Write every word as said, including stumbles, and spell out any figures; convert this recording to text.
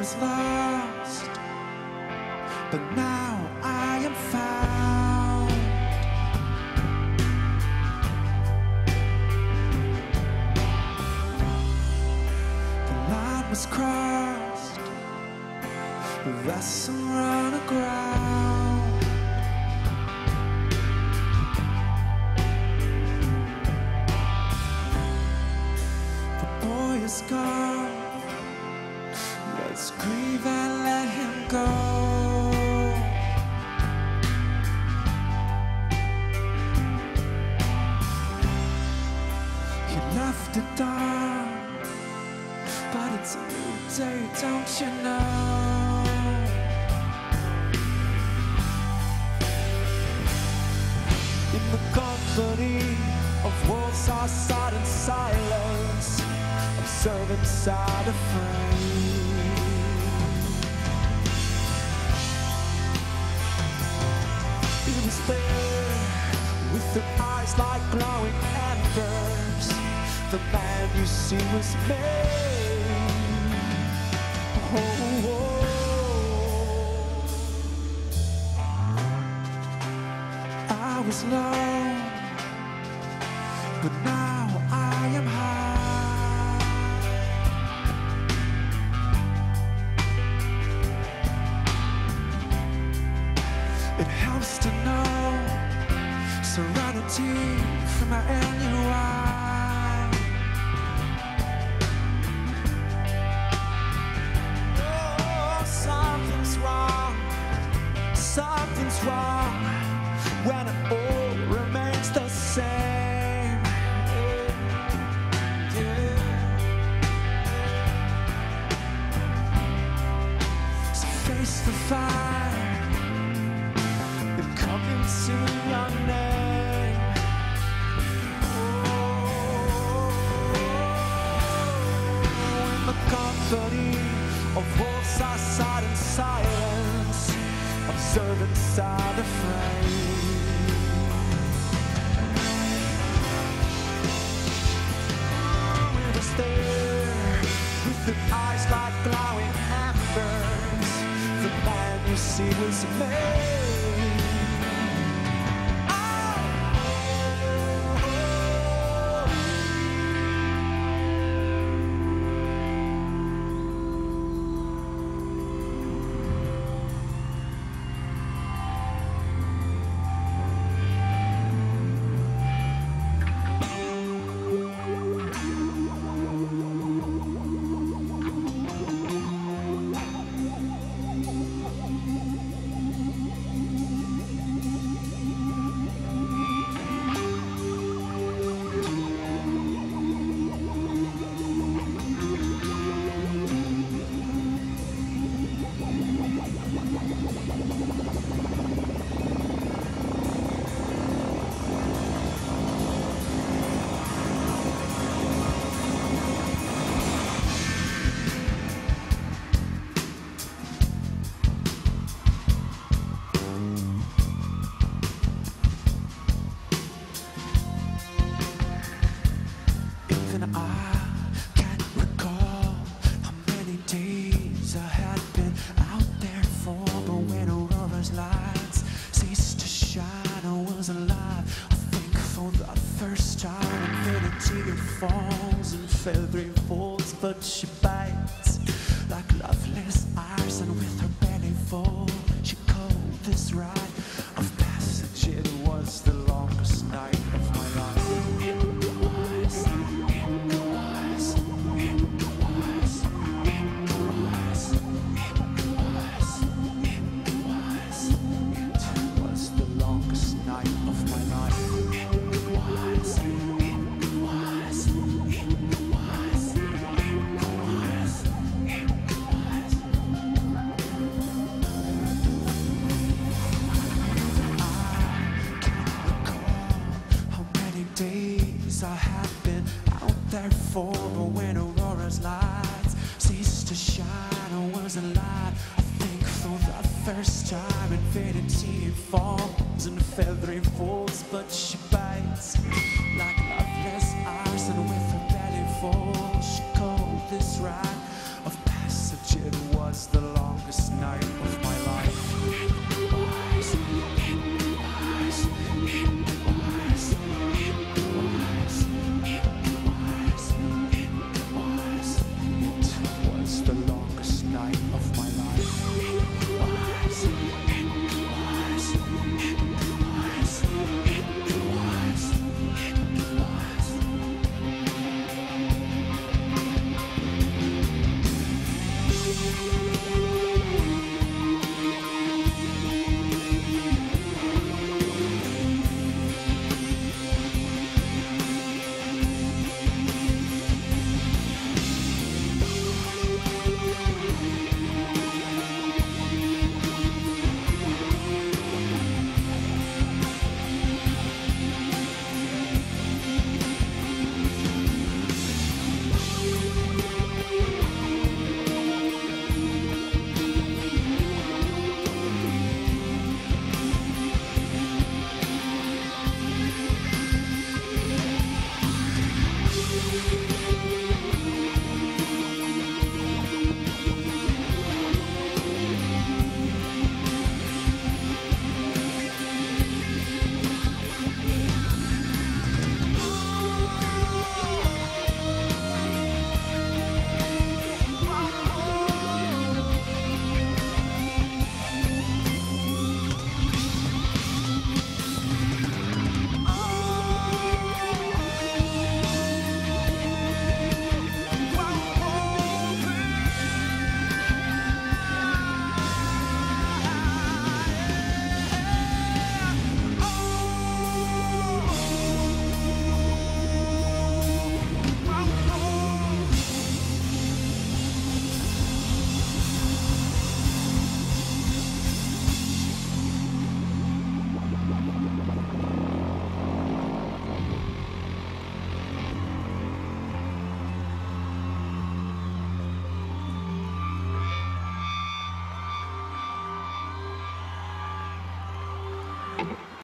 was lost, but now I am found. The line was crossed, the vessel run aground. The boy is gone, let's grieve and let him go. He left at dawn, but it's a new day, don't you know? In the company of wolves I sat in silence, observing side of frame. He was there with the eyes like glowing embers. The man you see was me. Oh, oh. I was low, but now I am high. It helps to know serenity from my N U I. Oh, something's wrong, something's wrong when it all remains the same. Yeah, yeah. So face the fire and come into your name. Oh, in the company of wolves I sat in silence, observing inside the frame. We was there with the eyes like glowing embers. The man you see was me. Falls and feathery folds, but she bites like loveless eyes, and with her belly full she called this rite of passage. It was the longest night of my life. It was, it was, it was, it was, it was, it was, it was the longest night of my life. It was, it was. Days I have been out there for, but when Aurora's lights ceased to shine, I was alive. I think for the first time infinity falls and feathery folds, but she bites like loveless eyes, and with her belly full she called this rite of passage. It was was the